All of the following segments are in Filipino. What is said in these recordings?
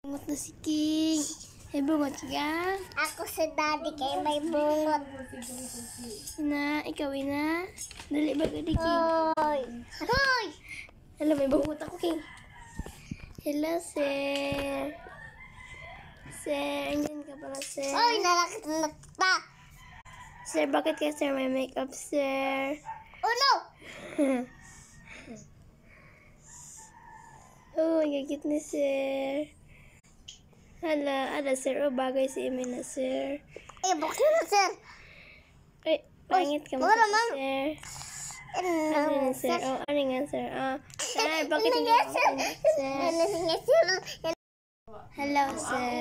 Bungot na si King. May bungot ka? Ako si Daddy kay may bungot. Ina, ikaw ina. Dali ba gadi King? Hoy! Hoy! Hello, may bungot ako King. Hello, sir. Sir, andyan ka pala, sir. Hoy! Nalakit pa! Sir, bakit ka, sir? May makeup, sir. Oh no! Oh, gagit ni sir. Hala, sir. Oh, bagay si Emina, sir. Eh, bakit na, sir? Ay, pangit ka mo, wala, ma'am. sir. Ano, Ano nga, sir? Oh, ano nga, sir? Ay, bakit Ano hindi nga, ako sir? sir? Ano nga, sir? Hello, sir.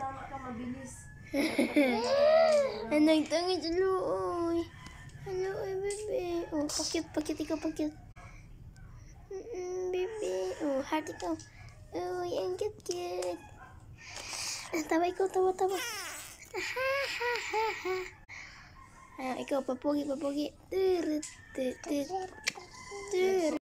Anong tangit, luoy. Hello, bebe. Oh, pakit, ikaw, pakit. Bebe. Oh, heart ikaw. Oh, ang cute. Tawa ikaw, tawa. Ikaw, papogi. Tur.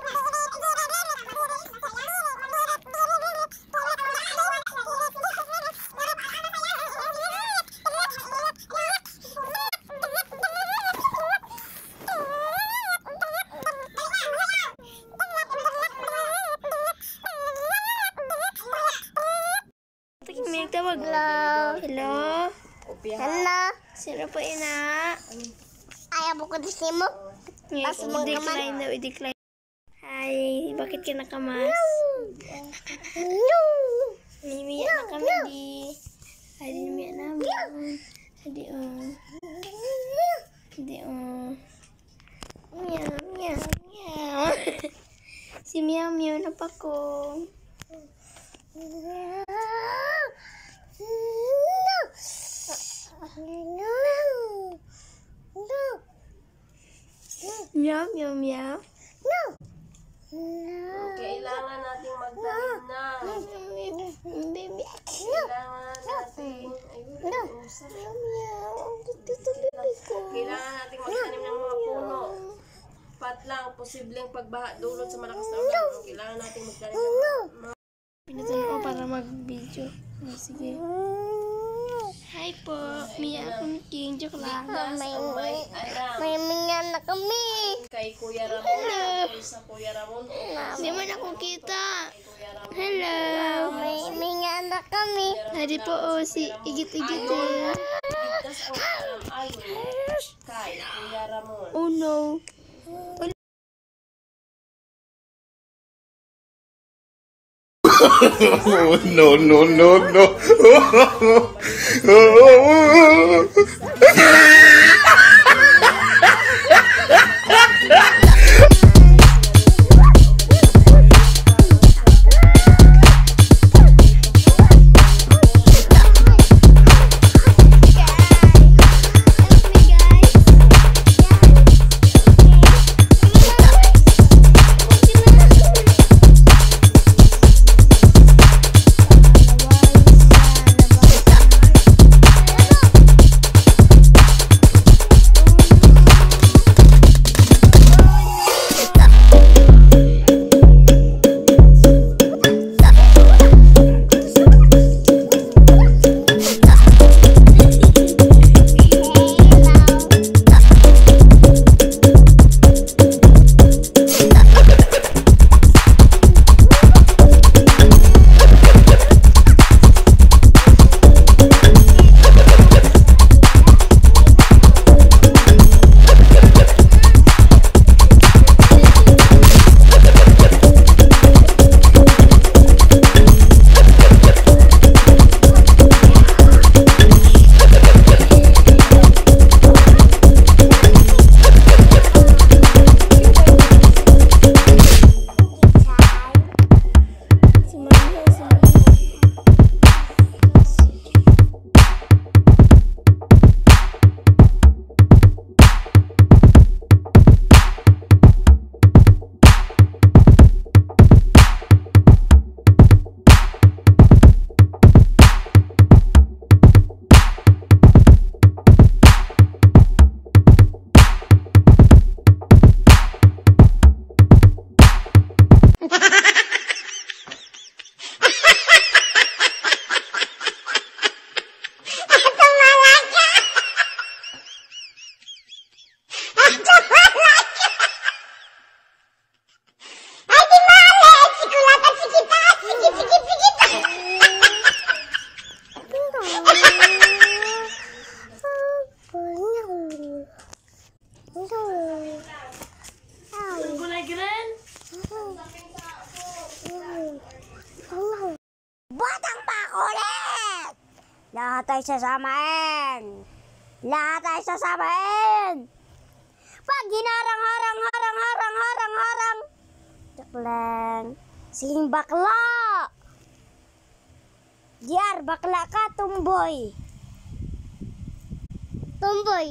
May tawag. Hello. Hello? Sino po ina? Ayaw mo ko disi mo? Pas mong Decline daw, i-decline. Hi, bakit ka nakamas? No! Mimiya na kami, di. Ay, di namiya namin. Hindi, Meow. Si Meow na pa ko. Meow. Kailangan nating magtanim na. Baby. Kailangan nating usap. Kailangan nating magtanim ng mga puno. Pat lang, posibleng pagbaha dulot sa malakas na ulan. Kailangan nating magtanim ng mga Pinatunan ko para mag-video. Sige. Hi po. Mia akong King. Joke lang. may alam. May mga na kami. Kay Kuya Ramon. Sa Kuya Ramon. Hindi man ako kita. Hello. May mga na kami. Hari po si Igit-Igit. Ligtas ang alam ayon kay Kuya Ramon. Oh no. Oh, no. Lahat ay sasamain. Lahat ay sasamain. Pag harang. Jaklang. Sing bakla. Jar, bakla ka, tumboy. Tumboy.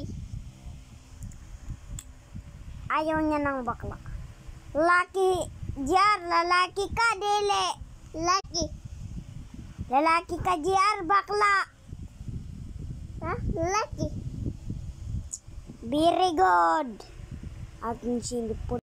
Ayaw niya ng bakla. Laki. Jar, lalaki ka, dili. Laki. Lalaki ka, Jar, bakla. Ha? Lalaki. Very good. Aking silipot.